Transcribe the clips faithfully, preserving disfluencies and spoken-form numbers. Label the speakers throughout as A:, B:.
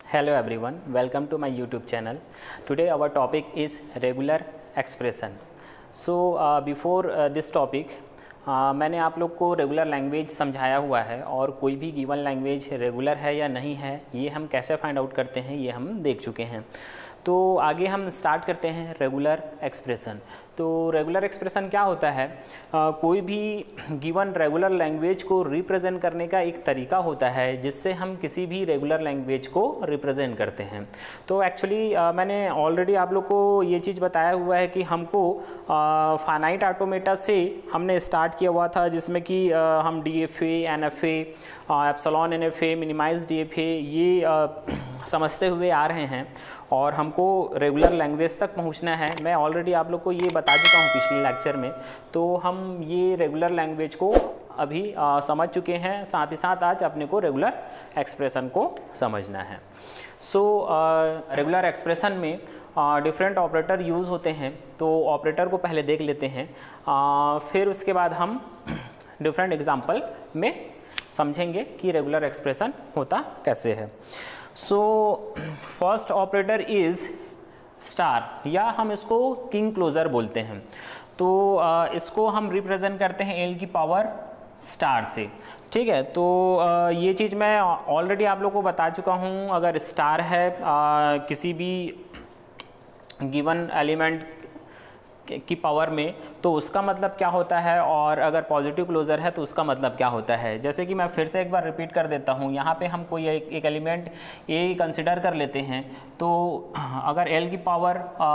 A: Hello everyone, welcome to my YouTube channel. Today our topic is regular expression. So uh, before uh, this topic uh, मैंने आप लोग को regular language समझाया हुआ है और कोई भी गिवन लैंग्वेज रेगुलर है या नहीं है ये हम कैसे फाइंड आउट करते हैं ये हम देख चुके हैं। तो आगे हम स्टार्ट करते हैं रेगुलर एक्सप्रेशन। तो रेगुलर एक्सप्रेशन क्या होता है? आ, कोई भी गिवन रेगुलर लैंग्वेज को रिप्रेजेंट करने का एक तरीका होता है जिससे हम किसी भी रेगुलर लैंग्वेज को रिप्रेजेंट करते हैं। तो एक्चुअली मैंने ऑलरेडी आप लोग को ये चीज़ बताया हुआ है कि हमको फाइनाइट ऑटोमेटा से हमने स्टार्ट किया हुआ था, जिसमें कि आ, हम D F A, N F A, epsilon N F A, minimize D F A ये आ, समझते हुए आ रहे हैं और हमको रेगुलर लैंग्वेज तक पहुंचना है। मैं ऑलरेडी आप लोग को ये बता चुका हूँ पिछले लेक्चर में। तो हम ये रेगुलर लैंग्वेज को अभी आ, समझ चुके हैं, साथ ही साथ आज अपने को रेगुलर एक्सप्रेशन को समझना है। सो रेगुलर एक्सप्रेशन में डिफरेंट ऑपरेटर यूज़ होते हैं। तो ऑपरेटर को पहले देख लेते हैं, आ, फिर उसके बाद हम डिफरेंट एग्जाम्पल में समझेंगे कि रेगुलर एक्सप्रेशन होता कैसे है। So first operator is star, या हम इसको किंग क्लोजर बोलते हैं। तो आ, इसको हम रिप्रेजेंट करते हैं एल की पावर स्टार से। ठीक है, तो आ, ये चीज़ मैं ऑलरेडी आप लोग को बता चुका हूँ। अगर स्टार है आ, किसी भी गिवन एलिमेंट की पावर में तो उसका मतलब क्या होता है, और अगर पॉजिटिव क्लोजर है तो उसका मतलब क्या होता है। जैसे कि मैं फिर से एक बार रिपीट कर देता हूँ, यहाँ पे हम कोई एक, एक एलिमेंट ए कंसिडर कर लेते हैं। तो अगर एल की पावर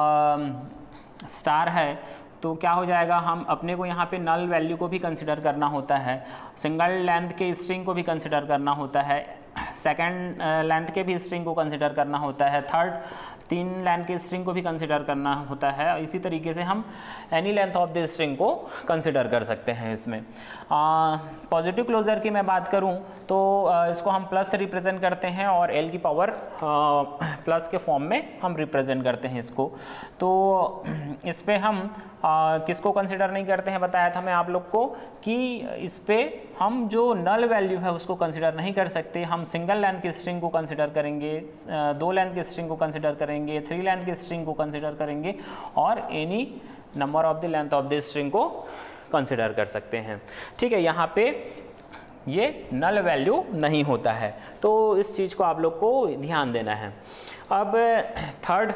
A: आ, स्टार है तो क्या हो जाएगा, हम अपने को यहाँ पे नल वैल्यू को भी कंसिडर करना होता है, सिंगल लेंथ के स्ट्रिंग को भी कंसिडर करना होता है, सेकंड लेंथ के भी स्ट्रिंग को कंसिडर करना होता है, थर्ड तीन लेंथ के स्ट्रिंग को भी कंसिडर करना होता है। इसी तरीके से हम any length of the string को कंसिडर कर सकते हैं। इसमें पॉजिटिव क्लोजर की मैं बात करूं तो आ, इसको हम प्लस से रिप्रेजेंट करते हैं और एल की पावर प्लस के फॉर्म में हम रिप्रेजेंट करते हैं इसको। तो इस पर हम आ, किसको कंसिडर नहीं करते हैं, बताया था मैं आप लोग को कि इस पर हम जो नल वैल्यू है उसको कंसिडर नहीं कर सकते। हम सिंगल लेंथ के स्ट्रिंग को कंसिडर करेंगे, दो लेंथ के स्ट्रिंग को कंसिडर करेंगे, थ्री लेंथ के स्ट्रिंग को कंसिडर करेंगे और any number of the length of the string को कंसिडर कर सकते हैं। ठीक है, यहाँ पे ये नल वैल्यू नहीं होता है, तो इस चीज़ को आप लोग को ध्यान देना है। अब third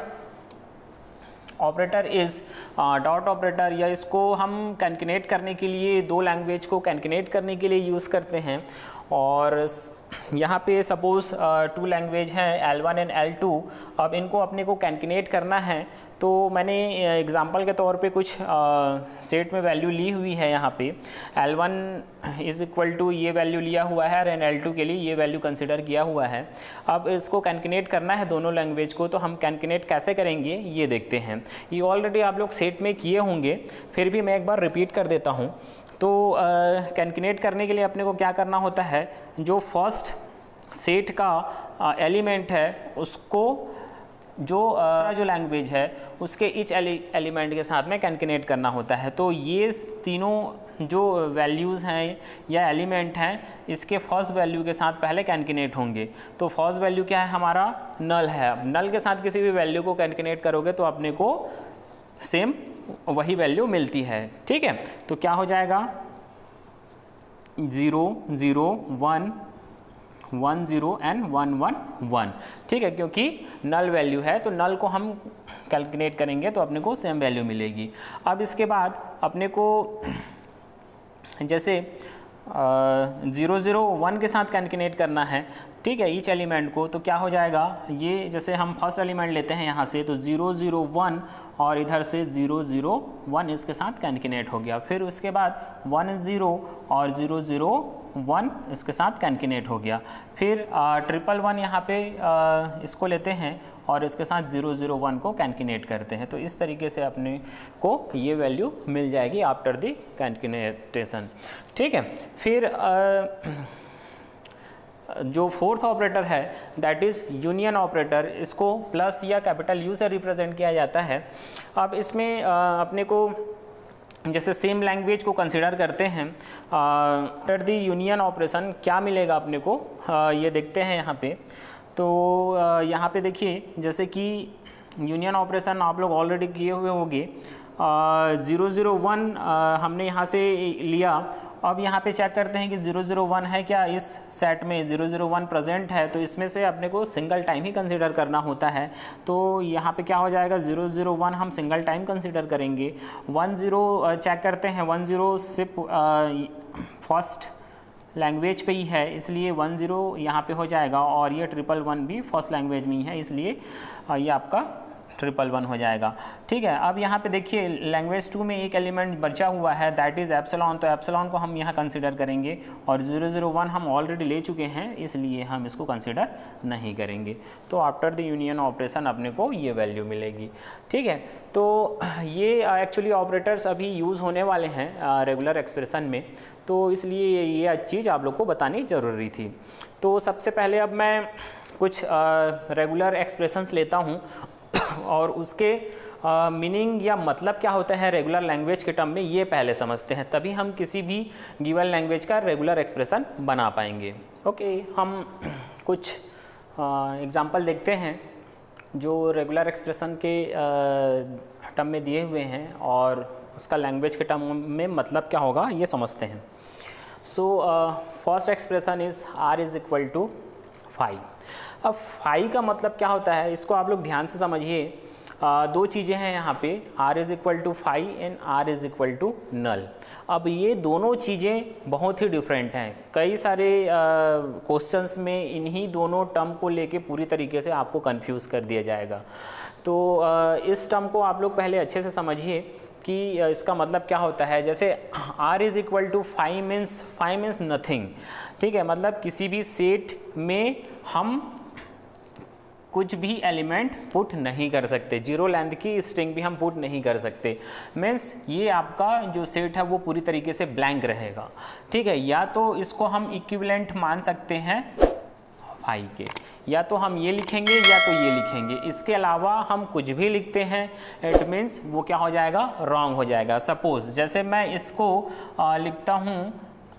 A: operator is dot operator, या इसको हम कैनकिनेट करने के लिए, दो लैंग्वेज को कैनकिनेट करने के लिए यूज़ करते हैं। और यहाँ पे सपोज़ टू लैंग्वेज हैं L one and L two. अब इनको अपने को कैनकिनेट करना है तो मैंने एग्जांपल के तौर पे कुछ सेट में वैल्यू ली हुई है। यहाँ पे L one is equal to ये वैल्यू लिया हुआ है एंड एल टू के लिए ये वैल्यू कंसिडर किया हुआ है। अब इसको कैनकिनेट करना है दोनों लैंग्वेज को, तो हम कैनकिनेट कैसे करेंगे ये देखते हैं। ये ऑलरेडी आप लोग सेट में किए होंगे, फिर भी मैं एक बार रिपीट कर देता हूँ। तो कैनकिनेट करने के लिए अपने को क्या करना होता है, जो फर्स्ट सेट का एलिमेंट है उसको जो uh, जो लैंग्वेज है उसके ईच एलिमेंट के साथ में कैनकिनेट करना होता है। तो ये तीनों जो वैल्यूज़ हैं या एलिमेंट हैं इसके फर्स्ट वैल्यू के साथ पहले कैनकिनेट होंगे। तो फर्स्ट वैल्यू क्या है, हमारा नल है। अब नल के साथ किसी भी वैल्यू को कैनकिनेट करोगे तो अपने को सेम वही वैल्यू मिलती है। ठीक है, तो क्या हो जाएगा, zero zero one one zero and one one one. ठीक है, क्योंकि नल वैल्यू है तो नल को हम कैलकुलेट करेंगे तो अपने को सेम वैल्यू मिलेगी। अब इसके बाद अपने को जैसे ज़ीरो ज़ीरो वन के साथ कैलकुलेट करना है, ठीक है, ईच एलिमेंट को, तो क्या हो जाएगा, ये जैसे हम फर्स्ट एलिमेंट लेते हैं यहाँ से तो ज़ीरो ज़ीरो वन और इधर से ज़ीरो ज़ीरो वन इसके साथ कैलकुलेट हो गया। फिर उसके बाद वन ज़ीरो और ज़ीरो ज़ीरो वन इसके साथ कैलकुलेट हो गया। फिर आ, ट्रिपल वन यहाँ पे आ, इसको लेते हैं और इसके साथ ज़ीरो ज़ीरो वन को कैलकुलेट करते हैं। तो इस तरीके से अपने को ये वैल्यू मिल जाएगी आफ्टर द कैलकुलेशन। ठीक है, फिर आ, जो फोर्थ ऑपरेटर है दैट इज़ यूनियन ऑपरेटर, इसको प्लस या कैपिटल यू से रिप्रेजेंट किया जाता है। अब इसमें आ, अपने को जैसे सेम लैंग्वेज को कंसिडर करते हैं, आफ्टर द यूनियन ऑपरेशन क्या मिलेगा अपने को, आ, ये देखते हैं यहाँ पे। तो यहाँ पे देखिए जैसे कि यूनियन ऑपरेशन आप लोग ऑलरेडी किए हुए होंगे, ज़ीरो ज़ीरो वन हमने यहाँ से लिया। अब यहाँ पे चेक करते हैं कि ज़ीरो ज़ीरो वन है क्या, इस सेट में ज़ीरो ज़ीरो वन प्रेजेंट है, तो इसमें से अपने को सिंगल टाइम ही कंसीडर करना होता है। तो यहाँ पे क्या हो जाएगा, ज़ीरो ज़ीरो वन हम सिंगल टाइम कंसीडर करेंगे। वन ज़ीरो चेक करते हैं, वन ज़ीरो सिर्फ फर्स्ट लैंग्वेज पे ही है, इसलिए वन ज़ीरो यहाँ पे हो जाएगा, और ये ट्रिपल वन भी फर्स्ट लैंग्वेज में ही है, इसलिए ये आपका ट्रिपल वन हो जाएगा। ठीक है, अब यहाँ पे देखिए लैंग्वेज टू में एक एलिमेंट बचा हुआ है, दैट इज़ एप्सिलॉन, तो एप्सिलॉन को हम यहाँ कंसिडर करेंगे, और ज़ीरो ज़ीरो वन हम ऑलरेडी ले चुके हैं, इसलिए हम इसको कंसिडर नहीं करेंगे। तो आफ्टर द यूनियन ऑपरेशन अपने को ये वैल्यू मिलेगी। ठीक है, तो ये एक्चुअली ऑपरेटर्स अभी यूज़ होने वाले हैं रेगुलर एक्सप्रेशन में, तो इसलिए ये चीज़ आप लोग को बतानी ज़रूरी थी। तो सबसे पहले अब मैं कुछ रेगुलर एक्सप्रेशंस लेता हूँ और उसके मीनिंग uh, या मतलब क्या होता है रेगुलर लैंग्वेज के टर्म में, ये पहले समझते हैं, तभी हम किसी भी गिवन लैंग्वेज का रेगुलर एक्सप्रेशन बना पाएंगे। ओके okay, हम कुछ एग्जांपल uh, देखते हैं जो रेगुलर एक्सप्रेशन के टर्म uh, में दिए हुए हैं, और उसका लैंग्वेज के टर्म में मतलब क्या होगा ये समझते हैं। So first expression is R is equal to phi. अब फाई का मतलब क्या होता है, इसको आप लोग ध्यान से समझिए। दो चीज़ें हैं यहाँ पे, R is equal to phi and R is equal to null. अब ये दोनों चीज़ें बहुत ही डिफरेंट हैं। कई सारे क्वेश्चंस में इन्हीं दोनों टर्म को लेके पूरी तरीके से आपको कंफ्यूज कर दिया जाएगा। तो आ, इस टर्म को आप लोग पहले अच्छे से समझिए कि इसका मतलब क्या होता है। जैसे r is equal to phi means phi means nothing. ठीक है, मतलब किसी भी सेट में हम कुछ भी एलिमेंट पुट नहीं कर सकते, जीरो लेंथ की स्ट्रिंग भी हम पुट नहीं कर सकते। मीन्स ये आपका जो सेट है वो पूरी तरीके से ब्लैंक रहेगा। ठीक है, या तो इसको हम इक्विवेलेंट मान सकते हैं फाई के, या तो हम ये लिखेंगे या तो ये लिखेंगे, इसके अलावा हम कुछ भी लिखते हैं इट मीन्स वो क्या हो जाएगा, रॉन्ग हो जाएगा। सपोज जैसे मैं इसको आ, लिखता हूँ,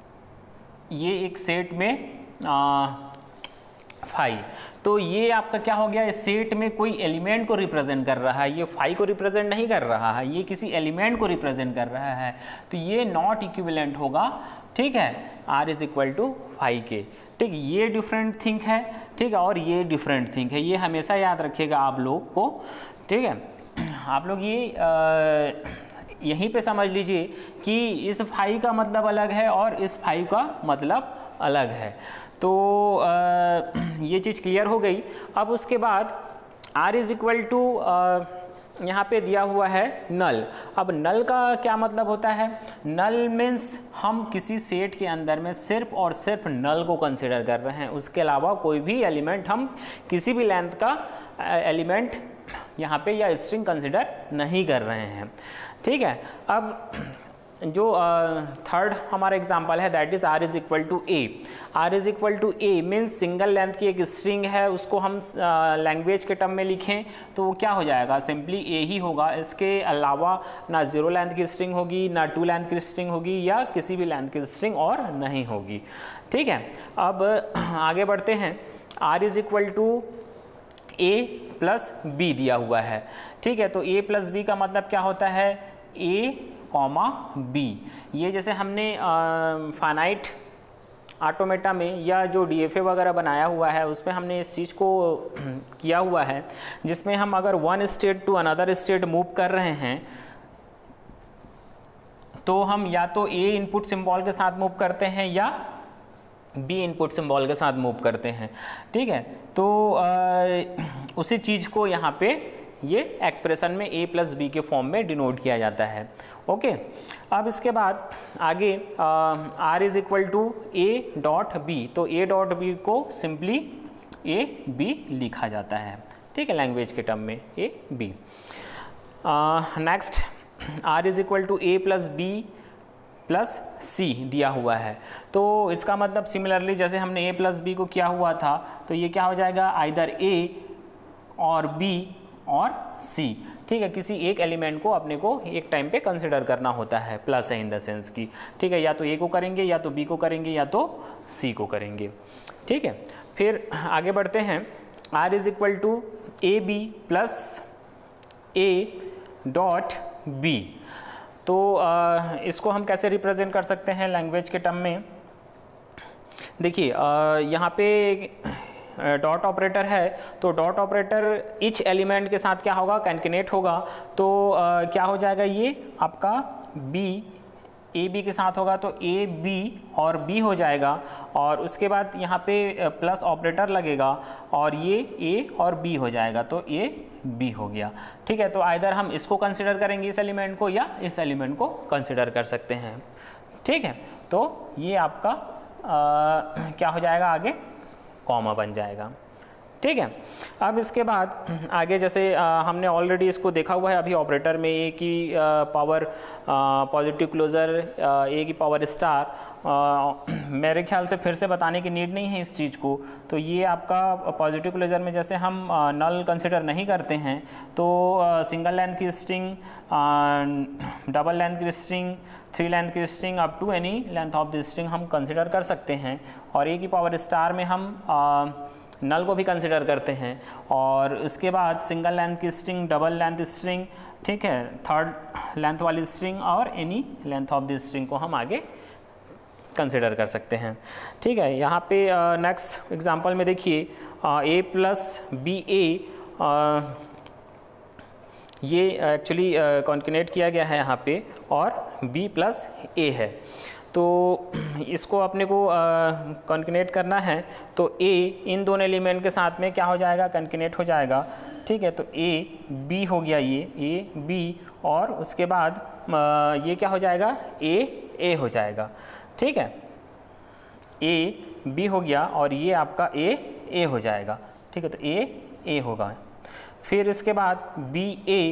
A: ये एक सेट में आ, फाई, तो ये आपका क्या हो गया, इस सेट में कोई एलिमेंट को रिप्रेजेंट कर रहा है, ये फाई को रिप्रेजेंट नहीं कर रहा है, ये किसी एलिमेंट को रिप्रेजेंट कर रहा है, तो ये नॉट इक्विवेलेंट होगा। ठीक है, R is equal to phi के। ठीक, ये डिफरेंट थिंग है। ठीक है, और ये डिफरेंट थिंग है, ये हमेशा याद रखिएगा आप लोग को। ठीक है, आप लोग ये आ, यहीं पे समझ लीजिए कि इस फाई का मतलब अलग है और इस फाई का मतलब अलग है। तो आ, ये चीज़ क्लियर हो गई। अब उसके बाद r इज इक्वल टू यहाँ पे दिया हुआ है नल। अब नल का क्या मतलब होता है, नल मीन्स हम किसी सेट के अंदर में सिर्फ और सिर्फ नल को कंसिडर कर रहे हैं, उसके अलावा कोई भी एलिमेंट, हम किसी भी लेंथ का एलिमेंट यहाँ पे या स्ट्रिंग कंसिडर नहीं कर रहे हैं। ठीक है, अब जो थर्ड uh, हमारा एग्जांपल है that is r is equal to A. r is equal to A means single length की एक स्ट्रिंग है, उसको हम लैंग्वेज uh, के टर्म में लिखें तो वो क्या हो जाएगा, सिंपली ए ही होगा। इसके अलावा ना जीरो लेंथ की स्ट्रिंग होगी, ना टू लेंथ की स्ट्रिंग होगी, या किसी भी लेंथ की स्ट्रिंग और नहीं होगी। ठीक है, अब आगे बढ़ते हैं। r is equal to A plus B दिया हुआ है। ठीक है, तो a प्लस बी का मतलब क्या होता है, a कॉमा बी। ये जैसे हमने फाइनाइट ऑटोमेटा में या जो डीएफए वगैरह बनाया हुआ है उसमें हमने इस चीज़ को किया हुआ है, जिसमें हम अगर one state to another state move कर रहे हैं तो हम या तो ए इनपुट सिंबल के साथ मूव करते हैं या बी इनपुट सिंबल के साथ मूव करते हैं। ठीक है, तो आ, उसी चीज़ को यहाँ पे ये एक्सप्रेशन में a प्लस बी के फॉर्म में डिनोट किया जाता है। ओके, अब इसके बाद आगे r is equal to A dot B, तो a डॉट बी को सिंपली a b लिखा जाता है। ठीक है, लैंग्वेज के टर्म में a b। Next r is equal to A plus B plus C दिया हुआ है, तो इसका मतलब सिमिलरली जैसे हमने a प्लस बी को किया हुआ था तो ये क्या हो जाएगा, आइदर a और b और C। ठीक है, किसी एक एलिमेंट को अपने को एक टाइम पे कंसिडर करना होता है, प्लस है इन द सेंस की। ठीक है, या तो A को करेंगे, या तो B को करेंगे, या तो C को करेंगे। ठीक है, फिर आगे बढ़ते हैं। R is equal to A B plus A dot B. तो आ, इसको हम कैसे रिप्रेजेंट कर सकते हैं लैंग्वेज के टर्म में? देखिए यहाँ पे डॉट ऑपरेटर है, तो डॉट ऑपरेटर ईच एलिमेंट के साथ क्या होगा, कैनकिनेट होगा। तो आ, क्या हो जाएगा, ये आपका बी ए बी के साथ होगा, तो ए बी और बी हो जाएगा, और उसके बाद यहाँ पे प्लस ऑपरेटर लगेगा और ये ए और बी हो जाएगा, तो ए बी हो गया। ठीक है, तो आइदर हम इसको कंसिडर करेंगे इस एलिमेंट को, या इस एलिमेंट को कंसिडर कर सकते हैं। ठीक है, तो ये आपका आ, क्या हो जाएगा, आगे कॉमा बन जाएगा। ठीक है, अब इसके बाद आगे जैसे आ, हमने ऑलरेडी इसको देखा हुआ है अभी ऑपरेटर में, ए की आ, पावर पॉजिटिव क्लोजर, ए की पावर स्टार, आ, मेरे ख्याल से फिर से बताने की नीड नहीं है इस चीज़ को। तो ये आपका पॉजिटिव क्लोजर में जैसे हम आ, नल कंसिडर नहीं करते हैं, तो आ, सिंगल लेंथ की स्ट्रिंग, डबल लेंथ की स्ट्रिंग, थ्री लेंथ की string, up to any length of the string हम कंसिडर कर सकते हैं। और ए की पावर स्टार में हम आ, नल को भी कंसिडर करते हैं, और उसके बाद सिंगल लेंथ की स्ट्रिंग, डबल लेंथ स्ट्रिंग, ठीक है, थर्ड लेंथ वाली स्ट्रिंग और any length of the string को हम आगे कंसिडर कर सकते हैं। ठीक है, यहाँ पे नेक्स्ट एग्जांपल में देखिए ए प्लस बी ए, ये एक्चुअली कॉन्किनेट किया गया है यहाँ पे, और b प्लस ए है। तो इसको अपने को कॉन्किनेट करना है, तो a इन दोनों एलिमेंट के साथ में क्या हो जाएगा, कॉन्किनेट हो जाएगा। ठीक है, तो a b हो गया, ये a b, और उसके बाद आ, ये क्या हो जाएगा, a a हो जाएगा। ठीक है, a b हो गया और ये आपका a a हो जाएगा। ठीक है, तो a a होगा। फिर इसके बाद b a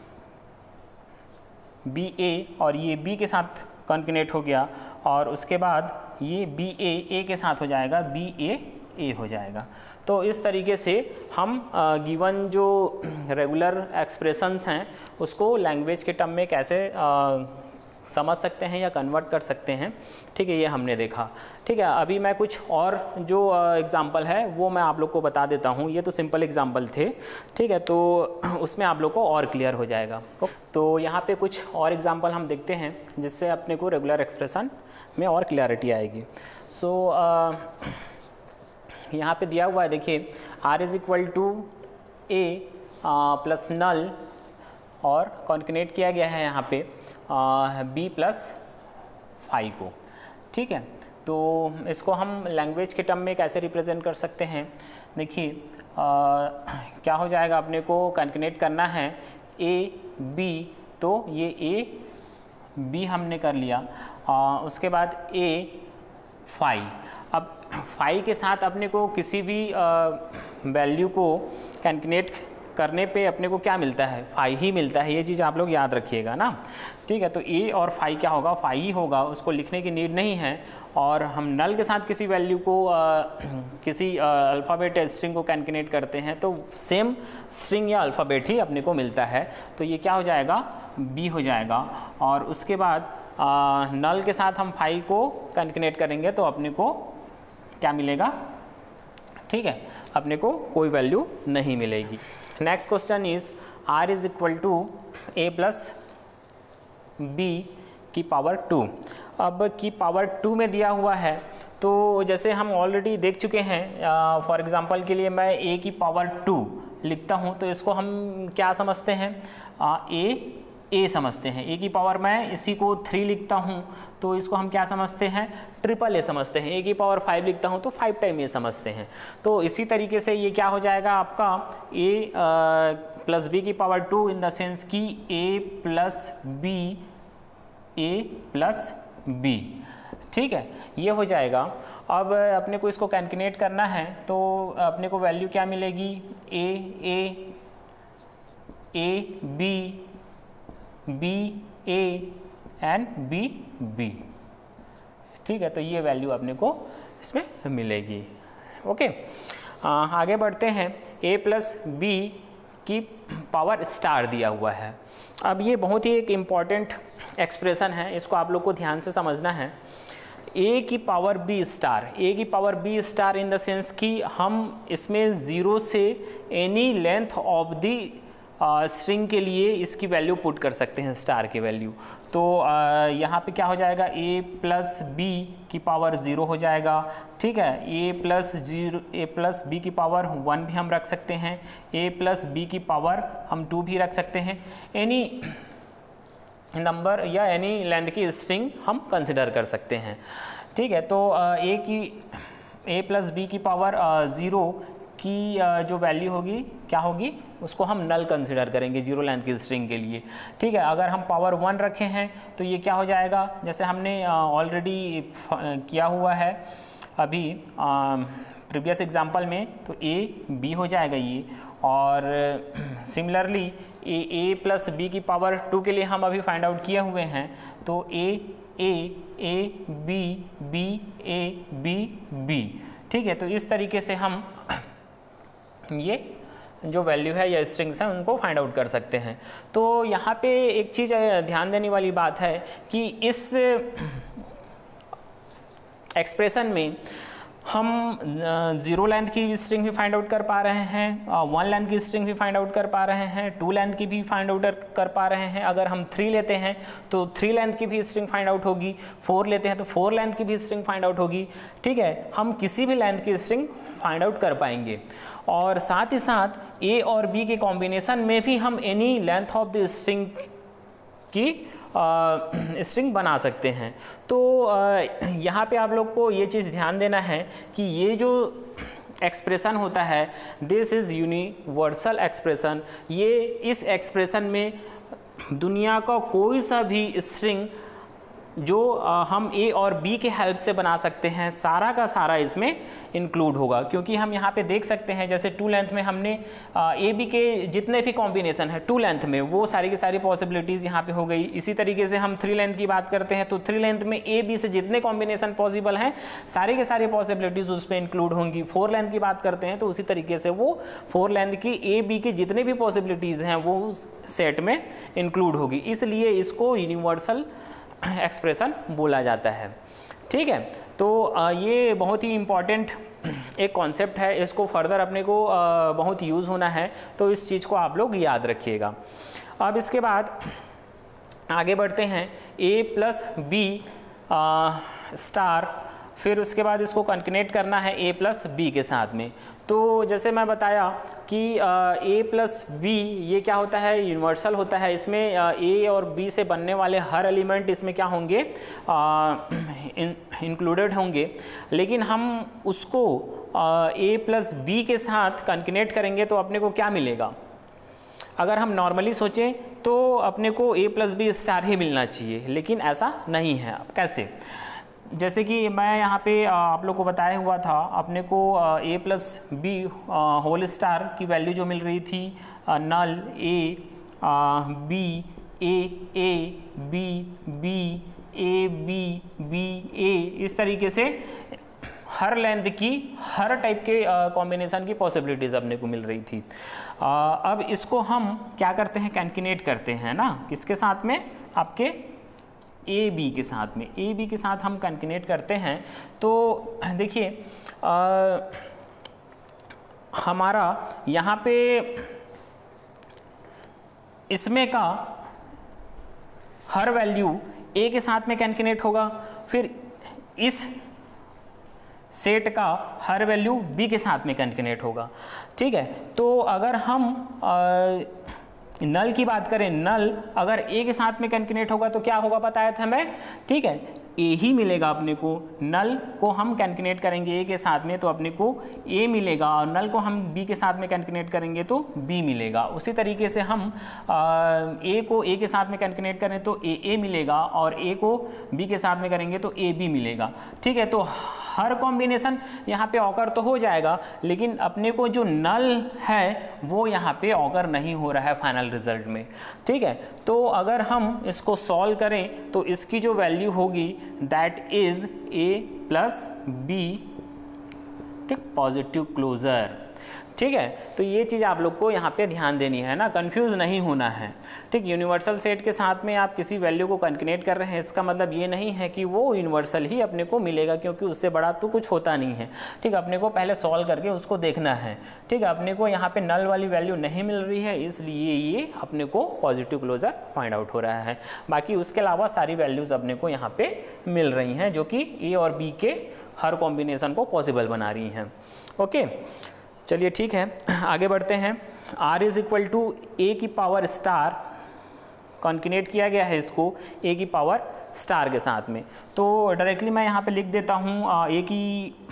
A: b a और ये b के साथ कॉन्किनेट हो गया, और उसके बाद ये बी ए ए के साथ हो जाएगा, बी ए ए हो जाएगा। तो इस तरीके से हम गिवन जो रेगुलर एक्सप्रेशंस हैं उसको लैंग्वेज के टर्म में कैसे आ, समझ सकते हैं या कन्वर्ट कर सकते हैं। ठीक है, ये हमने देखा। ठीक है, अभी मैं कुछ और जो एग्ज़ाम्पल है वो मैं आप लोग को बता देता हूँ। ये तो सिंपल एग्ज़ाम्पल थे। ठीक है, तो उसमें आप लोग को और क्लियर हो जाएगा। तो यहाँ पे कुछ और एग्ज़ाम्पल हम देखते हैं जिससे अपने को रेगुलर एक्सप्रेशन में और क्लियरिटी आएगी। सो so, यहाँ पे दिया हुआ है, देखिए R is equal to A plus null, और कॉन्किनेट किया गया है यहाँ पे बी प्लस फाइव को। ठीक है, तो इसको हम लैंग्वेज के टर्म में कैसे रिप्रेजेंट कर सकते हैं? देखिए क्या हो जाएगा, अपने को कॉन्किनेट करना है ए बी, तो ये ए बी हमने कर लिया, आ, उसके बाद ए फाइव। अब फाइव के साथ अपने को किसी भी वैल्यू को कॉन्किनेट करने पे अपने को क्या मिलता है, फाइव ही मिलता है। ये चीज़ आप लोग याद रखिएगा ना। ठीक है, तो ए और फाइव क्या होगा, फाइव ही होगा, उसको लिखने की नीड नहीं है। और हम नल के साथ किसी वैल्यू को आ, किसी अल्फ़ाबेट या स्ट्रिंग को कॉन्किनेट करते हैं तो सेम स्ट्रिंग या अल्फ़ाबेट ही अपने को मिलता है। तो ये क्या हो जाएगा, बी हो जाएगा। और उसके बाद आ, नल के साथ हम फाइव को कॉन्किनेट करेंगे तो अपने को क्या मिलेगा, ठीक है, अपने को कोई वैल्यू नहीं मिलेगी। Next question is R is equal to A plus B की पावर टू। अब की पावर टू में दिया हुआ है, तो जैसे हम ऑलरेडी देख चुके हैं, फॉर एग्जांपल के लिए मैं ए की पावर टू लिखता हूं तो इसको हम क्या समझते हैं, ए ए समझते हैं। ए की पावर मैं इसी को थ्री लिखता हूं तो इसको हम क्या समझते हैं, ट्रिपल ए समझते हैं। ए की पावर फाइव लिखता हूं तो फाइव टाइम ए समझते हैं। तो इसी तरीके से ये क्या हो जाएगा आपका ए प्लस बी की power two, in the sense कि A plus B, A plus B. ठीक है, ये हो जाएगा। अब अपने को इसको कैलकुलेट करना है तो अपने को वैल्यू क्या मिलेगी, A A A B B A and B B. ठीक है, तो ये वैल्यू अपने को इसमें मिलेगी। ओके, आ, आगे बढ़ते हैं। ए प्लस बी की पावर स्टार दिया हुआ है। अब ये बहुत ही एक इम्पॉर्टेंट एक्सप्रेशन है, इसको आप लोग को ध्यान से समझना है। ए की पावर बी स्टार, ए की power B star in the sense कि हम इसमें ज़ीरो से any length of the string के लिए इसकी वैल्यू पुट कर सकते हैं, स्टार की वैल्यू। तो uh, यहाँ पे क्या हो जाएगा, ए प्लस बी की पावर ज़ीरो हो जाएगा, ठीक है। A plus zero A plus B की पावर वन भी हम रख सकते हैं, ए प्लस बी की पावर हम टू भी रख सकते हैं। एनी नंबर या एनी लेंथ की स्ट्रिंग हम कंसिडर कर सकते हैं, ठीक है। तो ए की ए प्लस बी की पावर ज़ीरो की जो वैल्यू होगी क्या होगी, उसको हम नल कंसिडर करेंगे जीरो लेंथ की स्ट्रिंग के लिए, ठीक है। अगर हम पावर वन रखे हैं तो ये क्या हो जाएगा, जैसे हमने ऑलरेडी किया हुआ है अभी प्रीवियस एग्जांपल में, तो ए बी हो जाएगा ये। और similarly A A plus B की पावर टू के लिए हम अभी फाइंड आउट किए हुए हैं, तो A A A B B A B B, ठीक है। तो इस तरीके से हम ये जो वैल्यू है या स्ट्रिंग्स हैं उनको फाइंड आउट कर सकते हैं। तो यहाँ पे एक चीज़ ध्यान देने वाली बात है कि इस एक्सप्रेशन में हम ज़ीरो लेंथ की स्ट्रिंग भी फाइंड आउट कर पा रहे हैं, वन लेंथ की स्ट्रिंग भी फाइंड आउट कर पा रहे हैं, टू लेंथ की भी फाइंड आउट कर पा रहे हैं। अगर हम थ्री लेते हैं तो थ्री लेंथ की भी स्ट्रिंग फाइंड आउट होगी, फोर लेते हैं तो फोर लेंथ की भी स्ट्रिंग फाइंड आउट होगी, ठीक है। हम किसी भी लेंथ की स्ट्रिंग फाइंड आउट कर पाएंगे। और साथ ही साथ ए और बी के कॉम्बिनेशन में भी हम any length of the string की स्ट्रिंग बना सकते हैं। तो यहाँ पे आप लोग को ये चीज़ ध्यान देना है कि ये जो एक्सप्रेशन होता है, दिस इज़ यूनिवर्सल एक्सप्रेशन। ये इस एक्सप्रेशन में दुनिया का कोई सा भी स्ट्रिंग जो आ, हम ए और बी के हेल्प से बना सकते हैं, सारा का सारा इसमें इंक्लूड होगा। क्योंकि हम यहाँ पे देख सकते हैं जैसे टू लेंथ में हमने ए बी के जितने भी कॉम्बिनेशन है टू लेंथ में, वो सारी की सारी पॉसिबिलिटीज़ यहाँ पे हो गई। इसी तरीके से हम थ्री लेंथ की बात करते हैं तो थ्री लेंथ में ए बी से जितने कॉम्बिनेशन पॉसिबल हैं सारी के सारी पॉसिबिलिटीज़ उसमें इंक्लूड होंगी। फोर लेंथ की बात करते हैं तो उसी तरीके से वो फोर लेंथ की ए बी की जितने भी पॉसिबिलिटीज़ हैं वो उस सेट में इंक्लूड होगी, इसलिए इसको यूनिवर्सल एक्सप्रेशन बोला जाता है, ठीक है। तो ये बहुत ही इम्पॉर्टेंट एक कॉन्सेप्ट है, इसको फर्दर अपने को बहुत यूज़ होना है, तो इस चीज़ को आप लोग याद रखिएगा। अब इसके बाद आगे बढ़ते हैं, ए प्लस बी स्टार, फिर उसके बाद इसको कॉन्कनेट करना है ए प्लस बी के साथ में। तो जैसे मैं बताया कि ए प्लस बी ये क्या होता है, यूनिवर्सल होता है। इसमें ए और बी से बनने वाले हर एलिमेंट इसमें क्या होंगे, इंक्लूडेड होंगे। लेकिन हम उसको ए प्लस बी के साथ कॉन्कनेट करेंगे तो अपने को क्या मिलेगा। अगर हम नॉर्मली सोचें तो अपने को ए प्लस बी स्टार ही मिलना चाहिए, लेकिन ऐसा नहीं है। कैसे, जैसे कि मैं यहाँ पे आप लोग को बताया हुआ था, अपने को A plus B whole star की वैल्यू जो मिल रही थी, null A B A A B B A B B A, इस तरीके से हर लेंथ की हर टाइप के कॉम्बिनेशन की पॉसिबिलिटीज़ अपने को मिल रही थी। आ, अब इसको हम क्या करते हैं, कैलकुलेट करते हैं ना, किसके साथ में, आपके ए बी के साथ में। ए बी के साथ हम कैलकुलेट करते हैं तो देखिए हमारा यहाँ पे इसमें का हर वैल्यू ए के साथ में कैलकुलेट होगा, फिर इस सेट का हर वैल्यू बी के साथ में कैलकुलेट होगा, ठीक है। तो अगर हम आ, नल की बात करें, नल अगर ए के साथ में कैलकुलेट होगा तो क्या होगा बताया था मैं, ठीक है, ए ही मिलेगा अपने को। नल को हम कैलकुलेट करेंगे ए के साथ में तो अपने को ए मिलेगा, और नल को हम बी के साथ में कैलकुलेट करेंगे तो बी मिलेगा। उसी तरीके से हम ए को ए के साथ में कैलकुलेट करें तो ए ए मिलेगा, और ए को बी के साथ में करेंगे तो ए बी मिलेगा, ठीक है। तो हर कॉम्बिनेशन यहाँ पे ऑकर तो हो जाएगा, लेकिन अपने को जो नल है वो यहाँ पे ऑकर नहीं हो रहा है फाइनल रिजल्ट में, ठीक है। तो अगर हम इसको सॉल्व करें तो इसकी जो वैल्यू होगी that is A plus B, ठीक, पॉजिटिव क्लोजर, ठीक है, तो ये चीज़ आप लोग को यहाँ पे ध्यान देनी है ना, कंफ्यूज नहीं होना है। ठीक, यूनिवर्सल सेट के साथ में आप किसी वैल्यू को कंकेनेट कर रहे हैं, इसका मतलब ये नहीं है कि वो यूनिवर्सल ही अपने को मिलेगा, क्योंकि उससे बड़ा तो कुछ होता नहीं है। ठीक, अपने को पहले सॉल्व करके उसको देखना है। ठीक, अपने को यहाँ पे नल वाली वैल्यू नहीं मिल रही है, इसलिए ये अपने को पॉजिटिव क्लोजर फाइंड आउट हो रहा है। बाकी उसके अलावा सारी वैल्यूज़ अपने को यहाँ पे मिल रही हैं, जो कि ए और बी के हर कॉम्बिनेशन को पॉसिबल बना रही हैं। ओके, चलिए ठीक है, आगे बढ़ते हैं। r is equal to A की पावर स्टार, कॉन्किनेट किया गया है इसको ए की पावर स्टार के साथ में, तो डायरेक्टली मैं यहाँ पे लिख देता हूँ ए की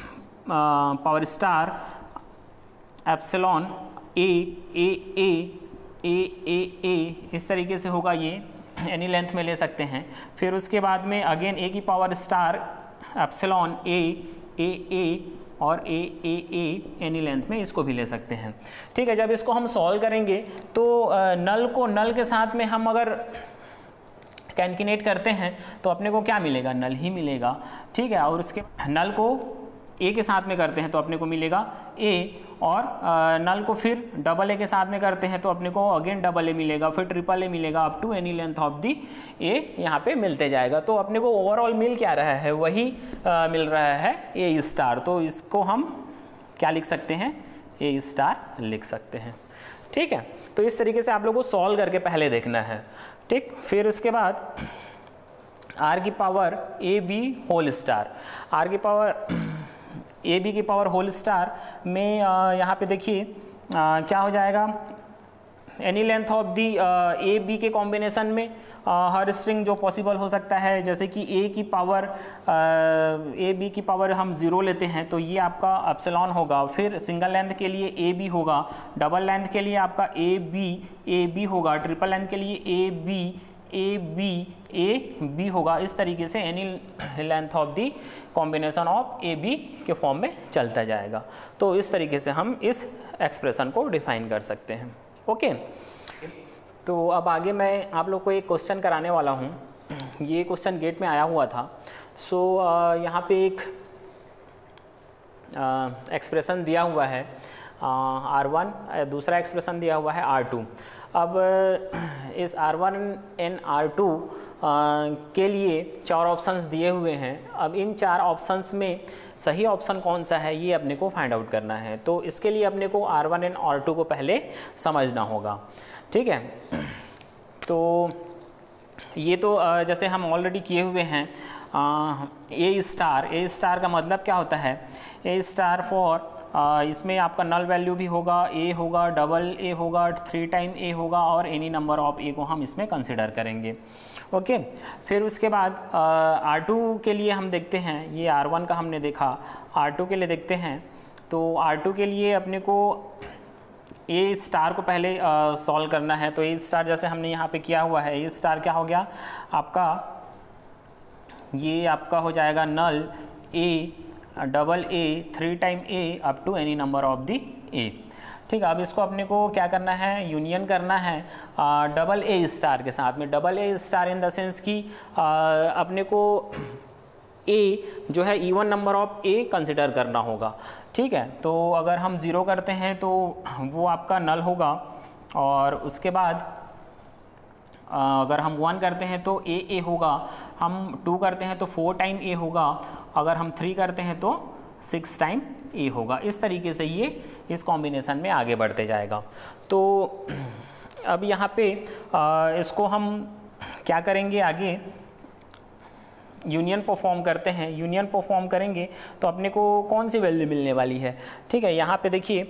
A: power star epsilon A A A A A A, इस तरीके से होगा, ये एनी लेंथ में ले सकते हैं। फिर उसके बाद में अगेन ए की power star epsilon A A A और A A A any length में, इसको भी ले सकते हैं। ठीक है, जब इसको हम सॉल्व करेंगे तो नल को नल के साथ में हम अगर कैलकुलेट करते हैं तो अपने को क्या मिलेगा, नल ही मिलेगा। ठीक है, और उसके नल को ए के साथ में करते हैं तो अपने को मिलेगा ए, और नल को फिर डबल ए के साथ में करते हैं तो अपने को अगेन डबल ए मिलेगा, फिर ट्रिपल ए मिलेगा, up to any length of the A यहाँ पे मिलते जाएगा। तो अपने को ओवरऑल मिल क्या रहा है, वही आ, मिल रहा है ए स्टार। तो इसको हम क्या लिख सकते हैं, ए स्टार लिख सकते हैं। ठीक है, तो इस तरीके से आप लोगों को सॉल्व करके पहले देखना है। ठीक, फिर उसके बाद आर की power A B whole star, R की पावर ए बी की पावर होल स्टार में यहाँ पे देखिए क्या हो जाएगा, any length of the A B के कॉम्बिनेशन में uh, हर स्ट्रिंग जो पॉसिबल हो सकता है, जैसे कि ए की पावर ए बी की पावर हम ज़ीरो लेते हैं तो ये आपका एप्सिलॉन होगा। फिर सिंगल लेंथ के लिए ए बी होगा, डबल लेंथ के लिए आपका ए बी ए बी होगा, ट्रिपल लेंथ के लिए A B A B A B होगा। इस तरीके से any length of the combination of A B के फॉर्म में चलता जाएगा। तो इस तरीके से हम इस एक्सप्रेशन को डिफाइन कर सकते हैं। ओके, तो अब आगे मैं आप लोग को एक क्वेश्चन कराने वाला हूँ। ये क्वेश्चन गेट में आया हुआ था। सो so, यहाँ पे एक एक्सप्रेशन दिया हुआ है आर वन, दूसरा एक्सप्रेशन दिया हुआ है आर टू। अब इस R one and R two के लिए चार ऑप्शंस दिए हुए हैं। अब इन चार ऑप्शंस में सही ऑप्शन कौन सा है ये अपने को फाइंड आउट करना है। तो इसके लिए अपने को R one and R two को पहले समझना होगा। ठीक है, तो ये तो जैसे हम ऑलरेडी किए हुए हैं। ए स्टार, ए स्टार का मतलब क्या होता है, ए स्टार फॉर Uh, इसमें आपका नल वैल्यू भी होगा, ए होगा, डबल ए होगा, थ्री टाइम ए होगा, और एनी नंबर ऑफ ए को हम इसमें कंसिडर करेंगे। Okay okay? फिर उसके बाद आर टू के लिए हम देखते हैं, ये आर वन का हमने देखा, आर टू के लिए देखते हैं। तो आर टू के लिए अपने को ए स्टार को पहले सॉल्व uh, करना है। तो ए स्टार जैसे हमने यहाँ पे किया हुआ है, ए स्टार क्या हो गया आपका, ये आपका हो जाएगा null A double A three time A up to any number of the A. ठीक है, अब इसको अपने को क्या करना है, यूनियन करना है डबल ए स्टार के साथ में। Double A star in the sense कि आ, अपने को ए जो है even number of A consider करना होगा। ठीक है, तो अगर हम ज़ीरो करते हैं तो वो आपका नल होगा, और उसके बाद अगर हम वन करते हैं तो ए ए होगा, हम टू करते हैं तो फोर टाइम ए होगा, अगर हम थ्री करते हैं तो सिक्स टाइम ए होगा। इस तरीके से ये इस कॉम्बिनेशन में आगे बढ़ते जाएगा। तो अब यहाँ पे आ, इसको हम क्या करेंगे, आगे यूनियन परफॉर्म करते हैं। यूनियन परफॉर्म करेंगे तो अपने को कौन सी वैल्यू मिलने वाली है। ठीक है, यहाँ पे देखिए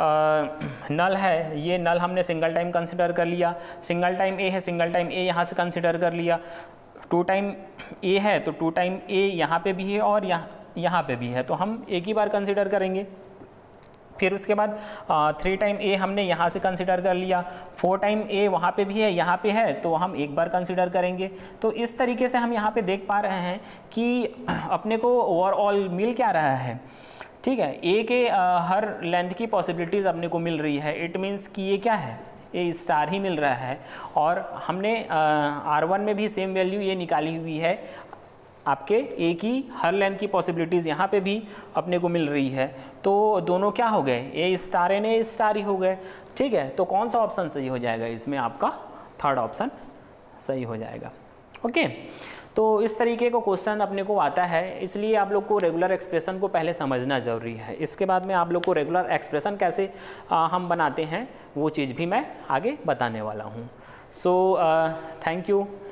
A: नल है, ये नल हमने सिंगल टाइम कंसिडर कर लिया, सिंगल टाइम ए है, सिंगल टाइम ए यहाँ से कंसिडर कर लिया। टू टाइम ए है तो टू टाइम ए यहाँ पे भी है और यहाँ यहाँ पे भी है, तो हम एक ही बार कंसिडर करेंगे। फिर उसके बाद थ्री टाइम ए हमने यहाँ से कंसिडर कर लिया, फोर टाइम ए वहाँ पे भी है, यहाँ पे है, तो हम एक बार कंसिडर करेंगे। तो इस तरीके से हम यहाँ पे देख पा रहे हैं कि अपने को ओवरऑल मिल क्या रहा है। ठीक है, ए के आ, हर लेंथ की पॉसिबिलिटीज़ अपने को मिल रही है। इट मीन्स कि ये क्या है, ए स्टार ही मिल रहा है। और हमने आर वन में भी सेम वैल्यू ये निकाली हुई है, आपके एक ही हर लेंथ की पॉसिबिलिटीज़ यहाँ पे भी अपने को मिल रही है, तो दोनों क्या हो गए, A star and A star ही हो गए। ठीक है, तो कौन सा ऑप्शन सही हो जाएगा इसमें, आपका थर्ड ऑप्शन सही हो जाएगा। ओके, तो इस तरीके का क्वेश्चन अपने को आता है, इसलिए आप लोग को रेगुलर एक्सप्रेशन को पहले समझना ज़रूरी है। इसके बाद में आप लोग को रेगुलर एक्सप्रेशन कैसे आ, हम बनाते हैं वो चीज़ भी मैं आगे बताने वाला हूँ। So thank you.